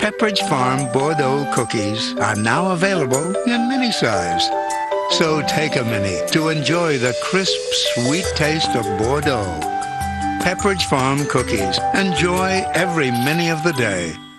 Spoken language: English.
Pepperidge Farm Bordeaux cookies are now available in mini size. So take a mini to enjoy the crisp, sweet taste of Bordeaux. Pepperidge Farm cookies. Enjoy every mini of the day.